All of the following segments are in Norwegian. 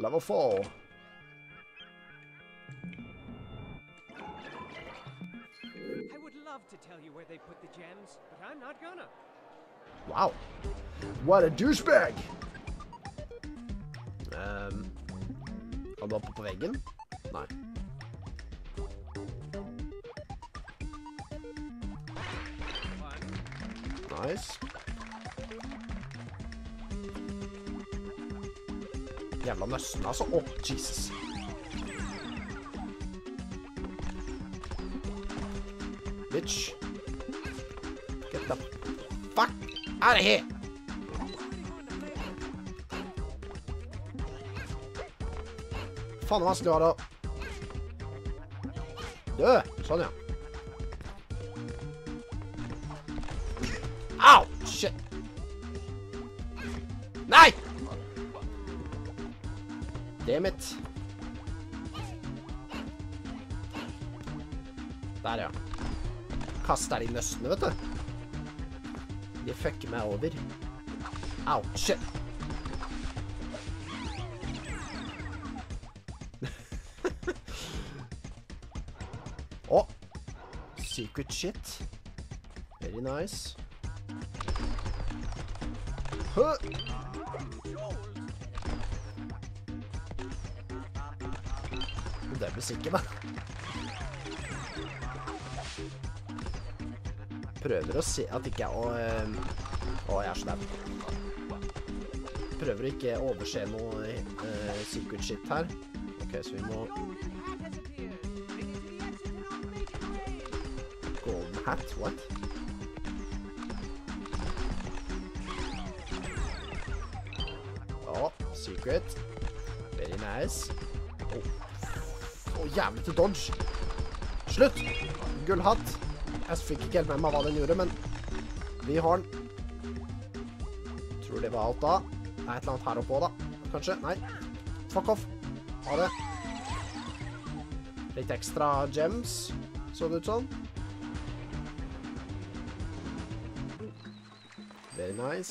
Level 4. I would love to tell you where they put the gems, but I'm not gonna. Wow. What a douchebag! Kan du oppe på veggen? Nei. Nice. Jævla nøsten, altså. Åh, Jesus. Bitch. Get the fuck out of here! Faen, det er vanskelig å ha det. Dø! Sånn, ja. Au! Shit! Nei! Damn it. Der, ja. Kaster de nøstene, vet du. De fucker meg over. Au, shit. Åh. Secret shit. Very nice. Huh. Det blir sikkert, da. Prøver å se at ikke jeg... Åh, jeg er så der. Prøver å ikke overse noe secret shit her. Ok, så vi må... Golden hat, what? Åh, secret. Very nice. Åh, jævlig til dodge. Slutt! Gullhatt. Jeg fikk ikke helt med meg hva den gjorde, men vi har den. Tror det var alt da. Det er et eller annet her oppe også da. Kanskje? Nei. Fuck off. Ha det. Litt ekstra gems. Så det ut sånn. Very nice.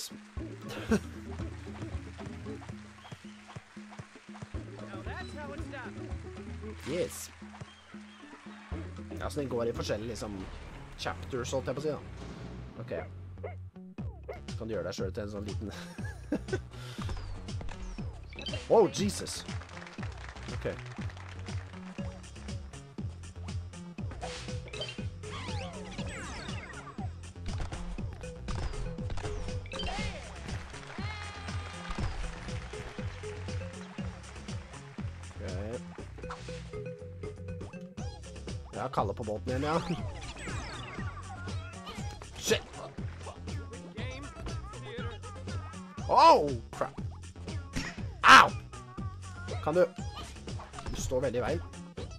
Yes. Ja, så den går i forskjellige, liksom, chapters, holdt jeg på å si, da. Ok. Kan du gjøre deg selv til en sånn liten... Oh, Jesus! Ok. Ja, kalle på båten igjen, ja. Shit! Oh, crap. Au! Kan du... Du står veldig i veien.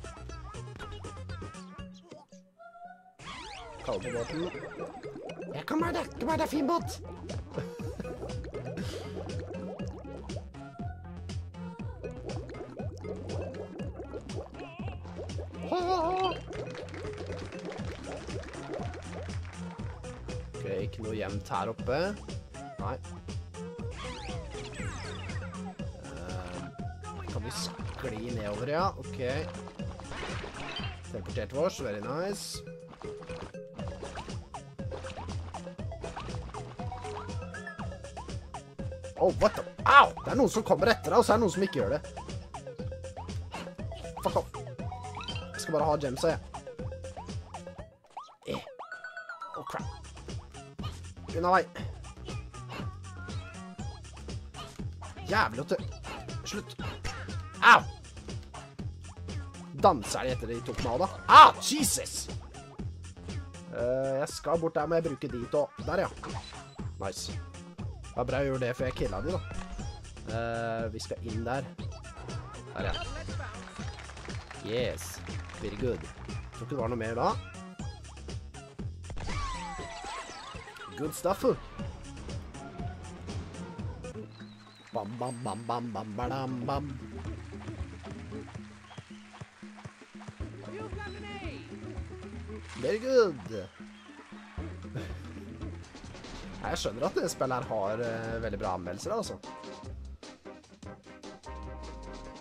Kalle på båten. Ja, kom her, det er fin båt! Ok, ikke noe gjemt her oppe. Nei. Kan vi skli nedover, ja. Ok. Teleportert vårs, very nice. Oh, what the... Au! Det er noen som kommer etter deg, og så er det noen som ikke gjør det. Fuck off. Jeg skal bare ha gemsa, jeg. Oh, crap. Unna vei. Jævlig å tø... Slutt. Au! Danser de etter de tok meg av, da? Ah, Jesus! Jeg skal bort der, må jeg bruke dit og... Der, ja. Nice. Det var bra jeg gjorde det, for jeg killet de, da. Vi skal inn der. Der, ja. Yes. Very good. Tror ikke det var noe mer da. Good stuff. Bam, bam, bam, bam, bam, bam, bam. Very good. Jeg skjønner at det spillet her har veldig bra anmeldelser, altså.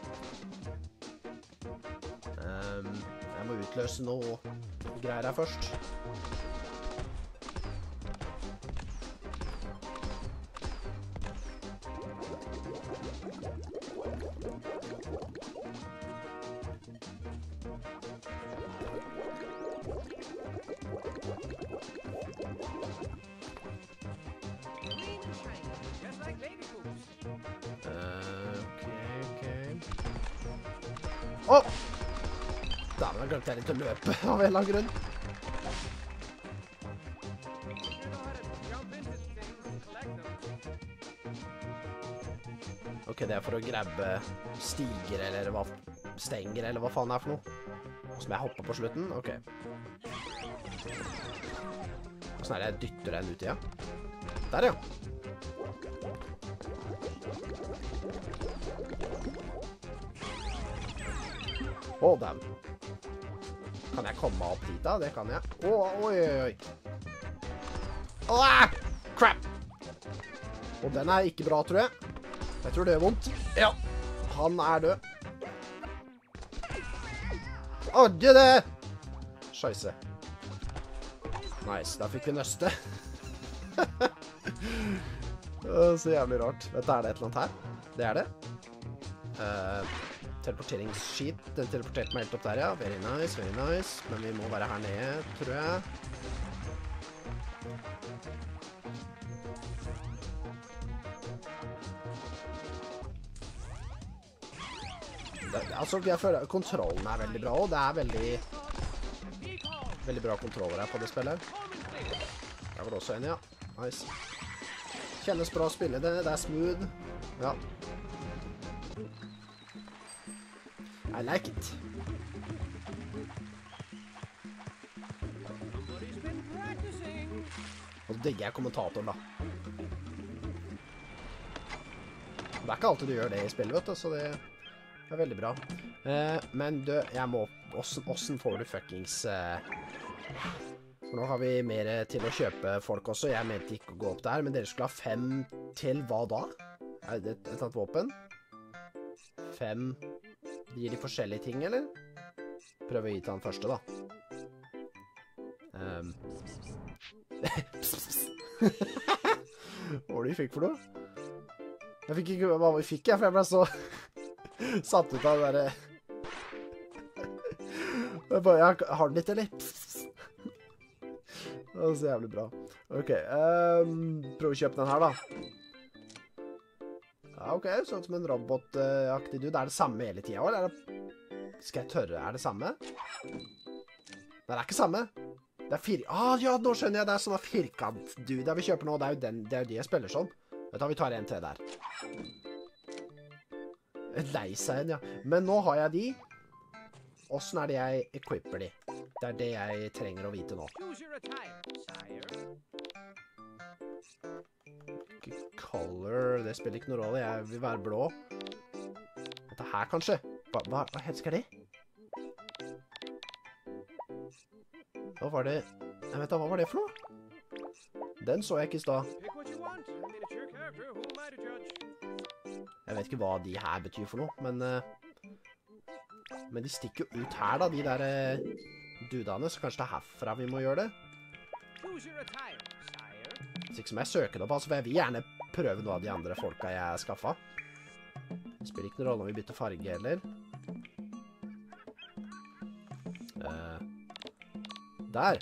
Jeg må utløse noe greier her først. Åh! Da har jeg glemt jeg litt å løpe av en eller annen grunn. Ok, det er for å grabbe stiger eller hva, stenger eller hva faen det er for noe. Som jeg hopper på slutten, ok. Hvordan er det jeg dytter den ut i, ja? Der, ja. Åh, damn. Kan jeg komme opp dit da? Det kan jeg. Åh, oi, oi, oi. Åh, crap! Og den er ikke bra, tror jeg. Jeg tror det gjør vondt. Ja, han er død. Åh, det! Scheisse. Nice, da fikk vi nøste. Så jævlig rart. Vet du, er det et eller annet her? Det er det. Teleporteringsskit. Den teleporterte meg helt opp der, ja. Very nice, very nice. Men vi må være her nede, tror jeg. Altså, jeg føler kontrollen er veldig bra, og det er veldig bra kontroller her på det spillet. Der var det også en, ja. Nice. Kjennes bra å spille det. Det er smooth. Ja. I like it. Og så digger jeg kommentatoren da. Det er ikke alltid du gjør det i spillet, vet du, så det er veldig bra. Men du, jeg må... Hvordan får du fuckings... For nå har vi mer til å kjøpe folk også. Jeg mente ikke å gå opp der, men dere skulle ha 5 til hva da? Er det et eller annet våpen? 5... Gir de forskjellige ting, eller? Prøv å gi til han første, da. Hva var det vi fikk for noe? Jeg fikk ikke hva vi fikk, for jeg ble så satt ut av det der. Jeg har den litt, eller? Det var så jævlig bra. Ok, prøv å kjøpe den her, da. Ja, ok, sånn som en robotaktig dude. Er det samme hele tiden, eller? Skal jeg tørre? Er det samme? Nei, det er ikke samme. Det er ja, nå skjønner jeg. Det er sånn firkant dude vi kjøper nå. Det er jo de jeg spiller sånn. Vet du, vi tar en til der. Lei seg en, ja. Men nå har jeg de. Hvordan er det jeg equipper de? Det er det jeg trenger å vite nå. Color, det spiller ikke noen rolle. Jeg vil være blå. Dette her, kanskje? Hva heter det? Hva var det? Jeg vet da, hva var det for noe? Den så jeg ikke i sted. Jeg vet ikke hva de her betyr for noe, men de stikker jo ut her da, de der dudene, så kanskje det er herfra vi må gjøre det. Hvis ikke som jeg søker det opp, altså, for jeg vil gjerne prøve noe av de andre folka jeg skaffet. Det spiller ikke noen rolle om vi bytter farge, eller. Der.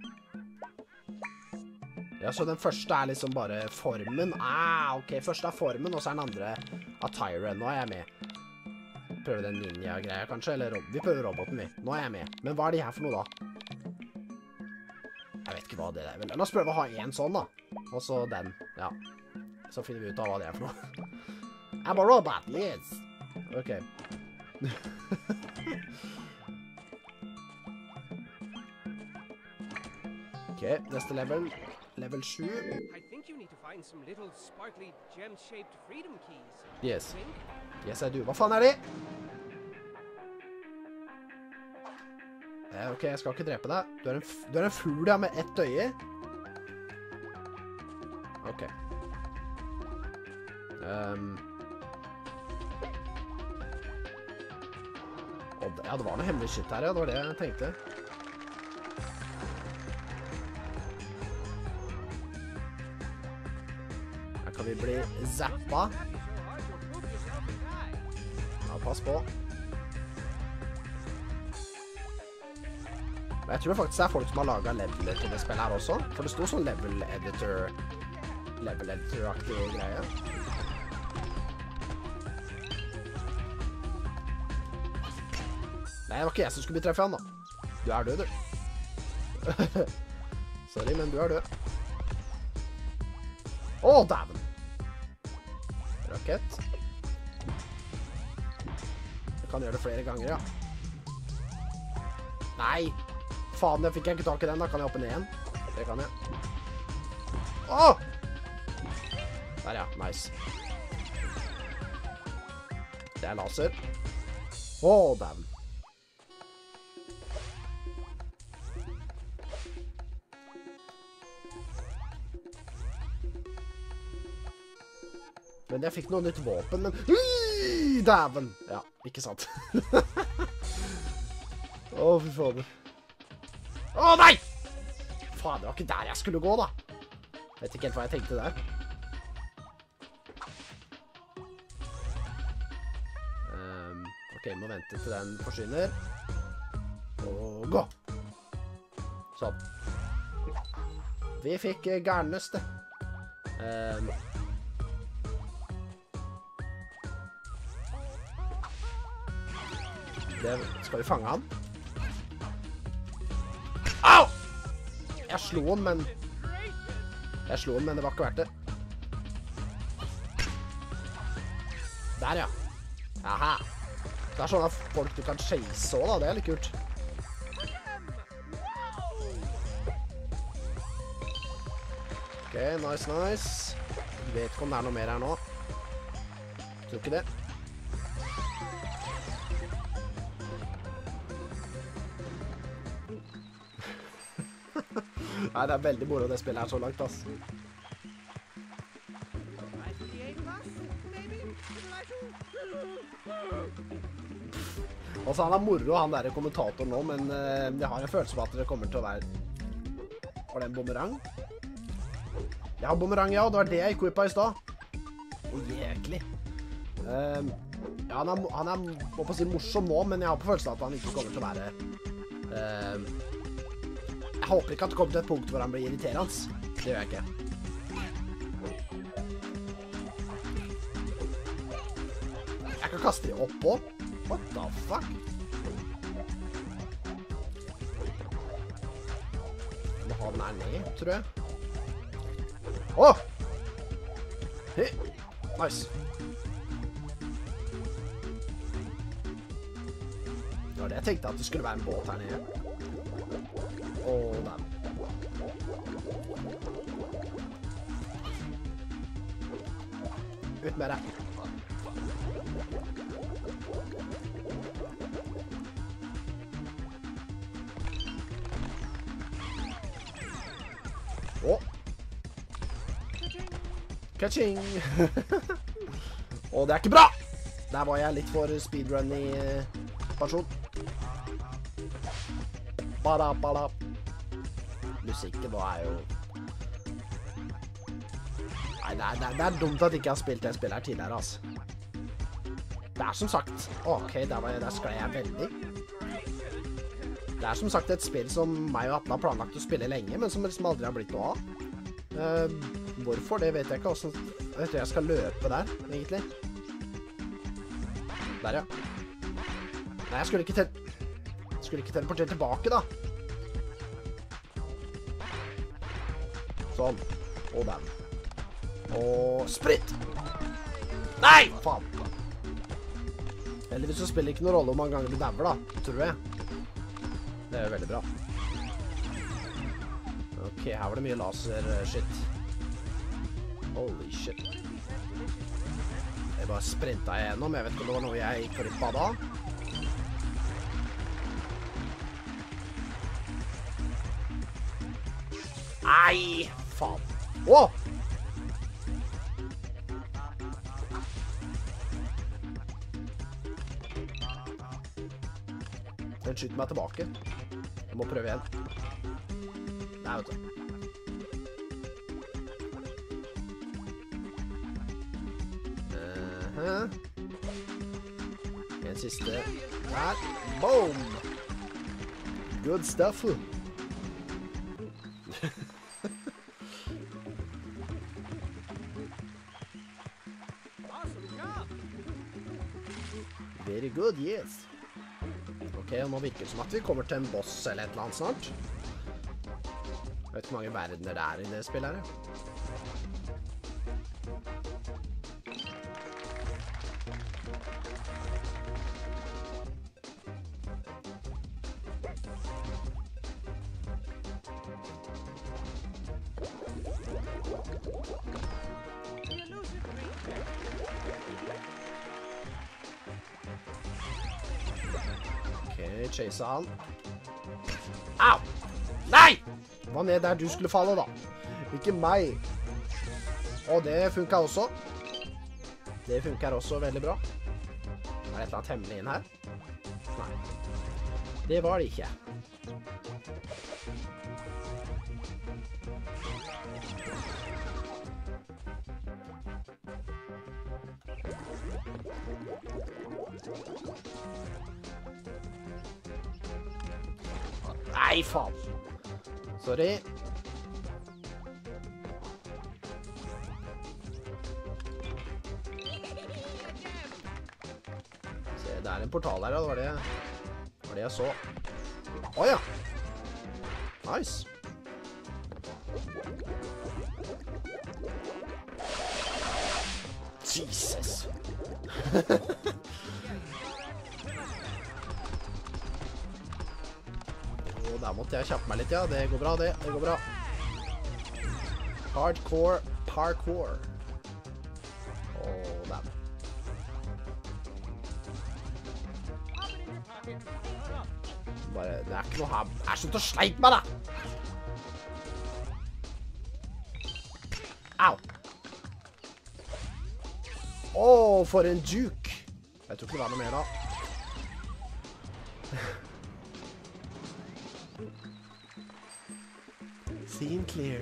Ja, så den første er liksom bare formen. Ok, første er formen, og så er den andre attiren. Nå er jeg med. Prøver den ninja-greia, kanskje, eller vi prøver roboten, vi. Nå er jeg med. Men hva er de her for noe, da? Jeg vet ikke hva det er. La oss prøve å ha en sånn, da. Og så den, ja. Så finner vi ut av hva det er for noe. I'm a robot, yes! Ok. Ok, neste level. Level 7. I think you need to find some little sparkly gem-shaped freedom keys. Yes. Yes, I do. Hva faen er det? Ok, jeg skal ikke drepe deg. Du er en fugl, ja, med ett øye. Ok. Ja, det var noe hemmelig shit her, ja. Det var det jeg tenkte. Her kan vi bli zappa. Ja, pass på. Men jeg tror faktisk det er folk som har laget leveler til det spillet her også. For det stod sånn level editor-aktig greie. Nei, det var ikke jeg som skulle bli treffet han da. Du er død, du. Sorry, men du er død. Åh, dæven! Rakett. Jeg kan gjøre det flere ganger, ja. Nei! Faen, jeg fikk ikke tak i den. Da kan jeg hoppe ned igjen. Det kan jeg. Åh! Der, ja. Nice. Det er laser. Åh, dæven. Men jeg fikk noe nytt våpen, men... Dæven! Ja, ikke sant. Åh, fy fader. Åh, nei! Faen, det var ikke der jeg skulle gå, da. Vet ikke helt hva jeg tenkte der. Ok, vi må vente til den forsvinner. Og gå! Sånn. Vi fikk garnnøste. Skal vi fange han? Au! Jeg slo han, men det var ikke verdt det. Der, ja. Aha. Det er sånne folk du kan chase også, da. Det er litt kult. Ok, nice, nice. Jeg vet ikke om det er noe mer her nå. Tror ikke det. Nei, det er veldig moro det spillet her så langt, ass. Altså, han er moro, han der kommentatoren nå, men jeg har en følelse på at det kommer til å være... Var det en bumerang? Ja, bumerang, ja, det var det jeg gikk opp av i sted. Jæklig. Ja, han er må på å si morsom nå, men jeg har på følelsen at han ikke kommer til å være... Jeg håper ikke at det kommer til et punkt hvor han blir irriterende. Det gjør jeg ikke. Jeg kan kaste dem oppå. What the fuck? Jeg må ha den her ned, tror jeg. Åh! Hey. Nice. Det var det jeg tenkte, at det skulle være en båt her nede. Åh, der. Ut med det. Åh. Catching. Åh, det er ikke bra! Der var jeg litt for speedrun i person. Bada. Musikken nå er jo... Nei, det er dumt at jeg ikke har spilt det spillet her tidligere, altså. Det er som sagt... Ok, der sklei jeg veldig. Det er som sagt et spill som meg og Atle har planlagt å spille lenge, men som liksom aldri har blitt noe av. Hvorfor, det vet jeg ikke. Hvordan, jeg vet jeg skal løpe der, egentlig. Der, ja. Nei, jeg skulle ikke teleportere tilbake, da. Sånn. Og den. Og spritt! Nei! Faen. Heldigvis så spiller det ikke noen rolle om man ganger du dauer, da. Tror jeg. Det er jo veldig bra. Ok, her var det mye laser-shit. Holy shit. Jeg bare sprintet igjennom. Jeg vet ikke om det var noe jeg gikk glipp av da. Nei! Faen. Åh! Den skyter meg tilbake. Jeg må prøve igjen. Nei, vet du. En siste. Der. Boom! Good stuff. Very good, yes. Ok, nå virker det som at vi kommer til en boss eller et eller annet snart. Jeg vet ikke hvor mange verdener det er i det spillet her. Chase han. Au! Nei! Hva ned der du skulle falle da? Ikke meg. Og det funket også. Det funker også veldig bra. Er det et eller annet hemmelig inn her? Nei. Det var det ikke. Nei, faen. Sorry. Se, det er en portal her, ja. Det var det jeg så. Åja! Nice. Jesus. Der måtte jeg kjappe meg litt, ja. Det går bra, det. Det går bra. Hardcore parkour. Åh, der. Bare, det er ikke noe her. Slutt å sleipe meg, da! Au! Åh, for en juke. Jeg tror ikke det var noe mer da. Scene clear.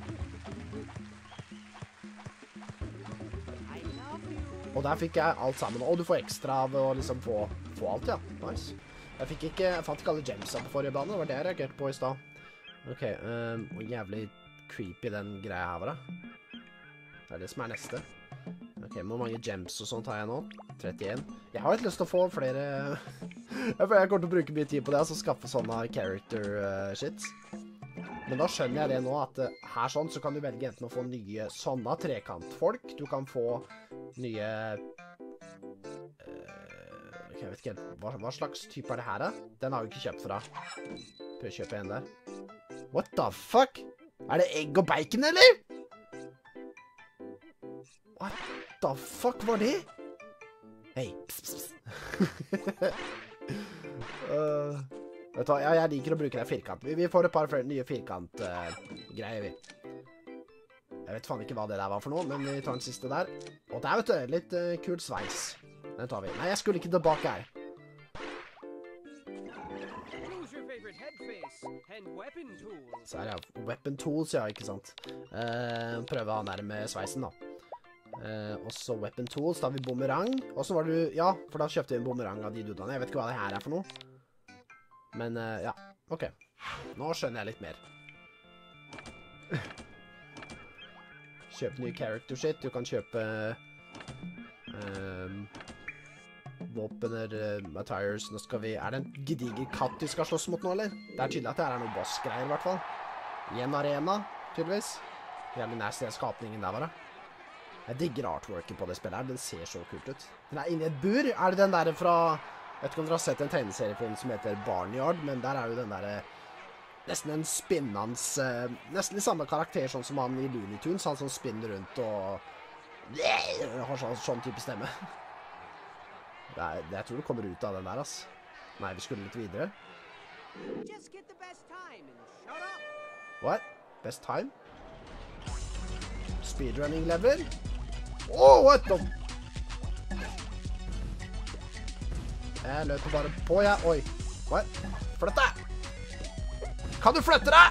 Og der fikk jeg alt sammen. Og du får ekstra av å liksom få alt, ja. Nice. Jeg fant ikke alle gemsa på forrige bane. Det var det jeg reagerte på i sted. Ok, hvor jævlig creepy den greia her var da. Det er det som er neste. Ok, hvor mange gems og sånt har jeg nå? 31. Jeg har litt lyst til å få flere... jeg kommer til å bruke mye tid på det, altså skaffe sånne character shits. Men da skjønner jeg det nå, at her sånn så kan du velge enten å få nye sånne trekantfolk. Du kan få nye... jeg vet ikke, hva slags type er det her da? Den har vi ikke kjøpt fra. Prøv å kjøpe en der. What the fuck? Er det egg og bacon, eller? What the fuck var det? Hei, pss, pss. Vet du hva, ja, jeg liker å bruke den firkant. Vi får et par nye firkant-greier, vi. Jeg vet faen ikke hva det der var for noe, men vi tar den siste der. Og der, vet du, litt kul sveis. Den tar vi. Nei, jeg skulle ikke tilbake her. Så her, ja. Weapon tools, ja, ikke sant. Prøve han der med sveisen, da. Også weapon tools, da har vi bumerang. Og så var det, ja, for da kjøpte vi en bumerang av de dudene. Jeg vet ikke hva det her er for noe. Men, ja, ok. Nå skjønner jeg litt mer. Kjøp ny character shit. Du kan kjøpe våpener, attires. Nå skal vi... Er det en gediger katt vi skal slåss mot nå, eller? Det er tydelig at det her er noen boss-greier, i hvert fall. I en arena, tydeligvis. Jævlig nasty skapningen der, bare. Jeg digger artworket på det spillet her. Den ser så kult ut. Den er inne i et bur. Er det den der fra... Jeg vet ikke om dere har sett en tegneseriefilm som heter Barnyard, men der er jo den der... Nesten en spinnans... nesten i samme karakter sånn som han i Looney Tunes. Han som spinner rundt og... har sånn type stemme. Jeg tror det kommer ut av den der, ass. Nei, vi skulle litt videre. What? Best time? Speedrunning level? Oh, what the... Jeg løper bare på, ja. Oi. Hva? Flytt deg! Kan du flytte deg?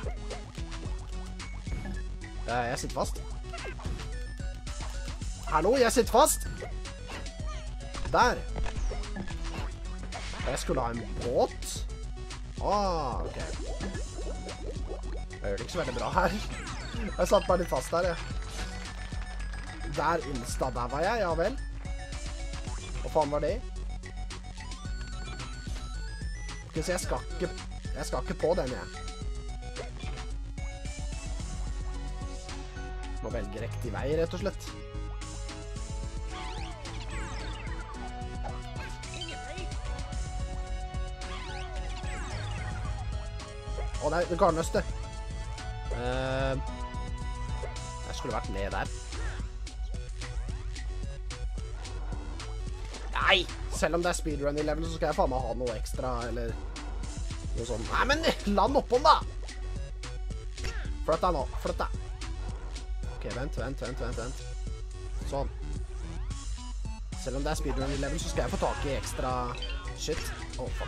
Jeg sitter fast. Hallo, jeg sitter fast. Der. Jeg skulle ha en båt. Ok. Jeg gjør det ikke så veldig bra her. Jeg satt bare litt fast der, jeg. Der insta, der var jeg, ja vel. Hva faen var det? Ok, så jeg skal ikke på den, jeg. Må velge riktig vei, rett og slett. Nei, det garnnøste. Jeg skulle vært ned der. Nei! Selv om det er speedrun i level, så skal jeg faen meg ha noe ekstra, eller noe sånt. Nei, men land oppå den da! Flytt deg nå, flytt deg. Ok, vent. Sånn. Selv om det er speedrun i level, så skal jeg få tak i ekstra shit. Fuck.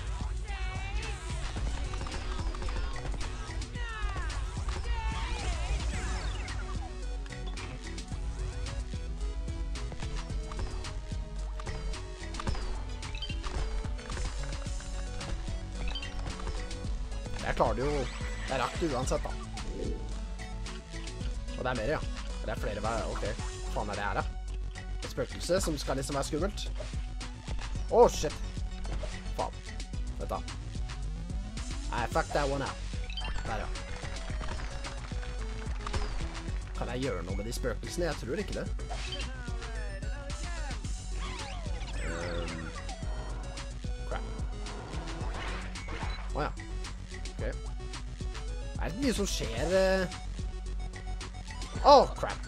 Jeg klarer det jo. Jeg rakk det uansett, da. Og det er mer, ja. Det er flere veier. Ok, hva faen er det her, da? Et spøkelse som skal liksom være skummelt. Shit. Faen. Vent da. Nei, fuck that one out. Der, ja. Kan jeg gjøre noe med de spøkelsene? Jeg tror ikke det. Crap. Ja. Ok. Er det mye som skjer? Crap.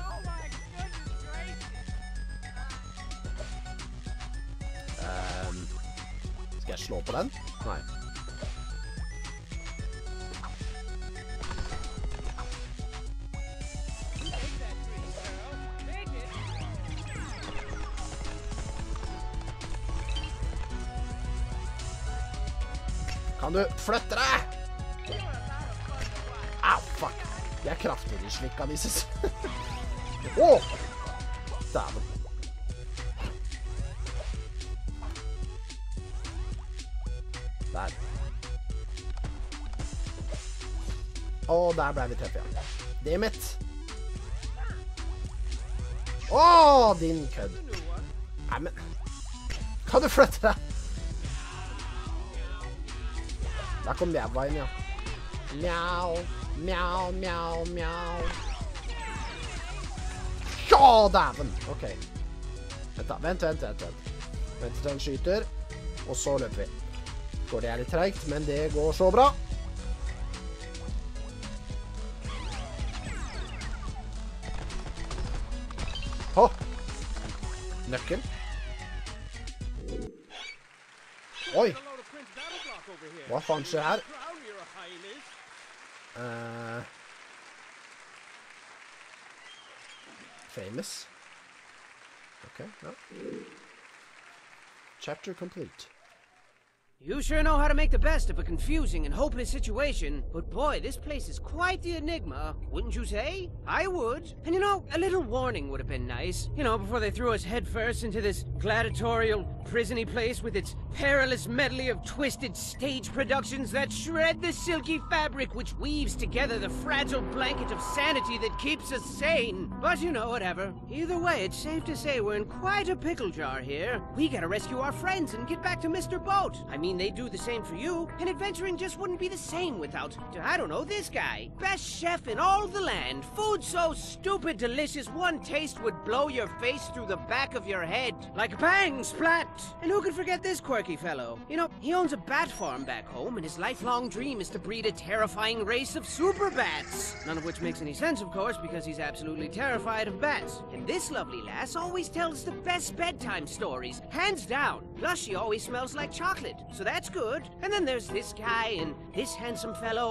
Skal jeg slå på den? Nei. Kan du flytte deg? Fuck. Jeg er kraftig i slikka vises. Dæven. Der. Der ble vi treff igjen. Det er mitt. Din kødd. Nei, men. Kan du flytte deg? Der kom jævla inn, ja. Mjau, mjau, mjau, mjau. Dæven! Ok. Vent. Vent til den skyter, og så løper vi. Går det litt tregt, men det går så bra. Nøkkel. Oi! Hva faen skjer her? Famous. Okay, no. Chapter complete. You sure know how to make the best of a confusing and hopeless situation, but boy, this place is quite the enigma, wouldn't you say? I would. And you know, a little warning would have been nice. You know, before they threw us headfirst into this gladiatorial, prisony place with its perilous medley of twisted stage productions that shred the silky fabric which weaves together the fragile blanket of sanity that keeps us sane. But you know, whatever. Either way, it's safe to say we're in quite a pickle jar here. We gotta rescue our friends and get back to Mr. Boat. I mean, they'd do the same for you, and adventuring just wouldn't be the same without, I don't know, this guy. Best chef in all the land. Food so stupid delicious, one taste would blow your face through the back of your head. Like bang, splat! And who could forget this quirky fellow? You know, he owns a bat farm back home, and his lifelong dream is to breed a terrifying race of super bats. None of which makes any sense, of course, because he's absolutely terrified of bats. And this lovely lass always tells the best bedtime stories, hands down. Plus, she always smells like chocolate, so that's good. And then there's this guy, and this handsome fellow, and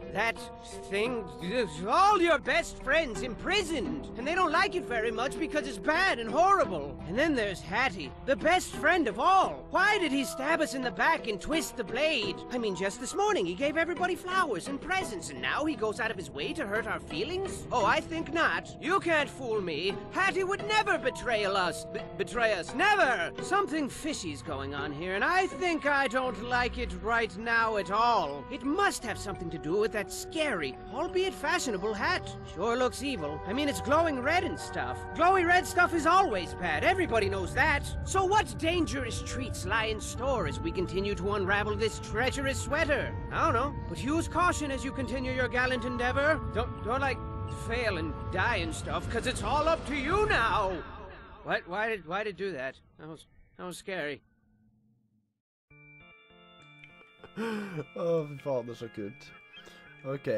that thing, all your best friends imprisoned. And they don't like it very much because it's bad and horrible. And then there's Hattie, the best friend of all. Why did he stab us in the back and twist the blade? I mean, just this morning he gave everybody flowers and presents, and now he goes out of his way to hurt our feelings? Oh, I think not. You can't fool me. Hattie would never betray us. Betray us. Never! Something fishy's going on here, and I think I don't like it right now at all. It must have something to do with that scary, albeit fashionable hat. Sure looks evil. I mean, it's glowing red and stuff. Glowy red stuff is always bad. Everybody knows that. So what dangerous treats lie in store as we continue to unravel this treacherous sweater? I don't know, but use caution as you continue your gallant endeavor. Don't like fail and die and stuff, because it's all up to you now. What? Why did do that? That was scary. Fy fader, så kult. Ok,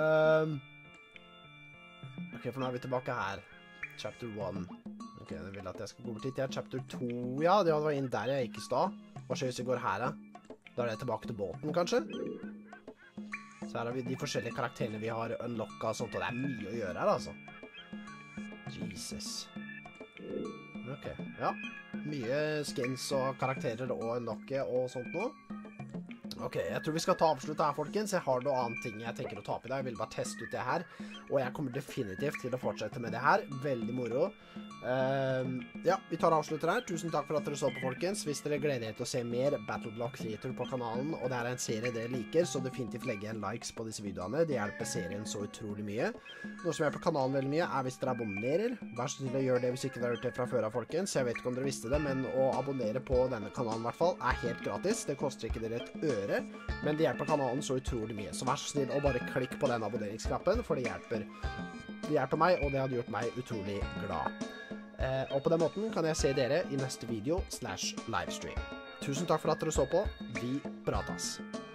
for nå er vi tilbake her. Chapter 1. Ok, den vil at jeg skal gå bort hit. Ja, chapter 2. Ja, det var inn der jeg gikk i stad. Hva skjer hvis vi går her, da? Da er det tilbake til båten, kanskje? Så her har vi de forskjellige karakterene vi har unlocka og sånt, og det er mye å gjøre her, altså. Jesus. Ok, ja. Mye skins og karakterer og unlocke og sånt nå. Ok, jeg tror vi skal ta avslutt her, folkens. Jeg har noe annet ting jeg tenker å ta opp i dag. Jeg vil bare teste ut det her, og jeg kommer definitivt til å fortsette med det her. Veldig moro. Ja, vi tar avslutt her. Tusen takk for at dere så på, folkens. Hvis dere gleder dere til å se mer Battleblock Theater på kanalen, og det er en serie dere liker, så definitivt legge en likes på disse videoene. Det hjelper serien så utrolig mye. Noe som hjelper kanalen veldig mye er hvis dere abonnerer. Vær så snill å gjøre det hvis ikke dere har gjort det fra før av, folkens. Jeg vet ikke om dere visste det, men å abonnere på denne kanalen i hvert fall er helt gratis. Det koster ikke dere et øre. Men det hjelper kanalen så utrolig mye. Så vær så snill å bare klikk på den abonneringsknappen, for det hjelper meg, og det hadde gjort meg utrolig glad. Og på den måten kan jeg se dere i neste video /livestream. Tusen takk for at dere så på. Vi pratas.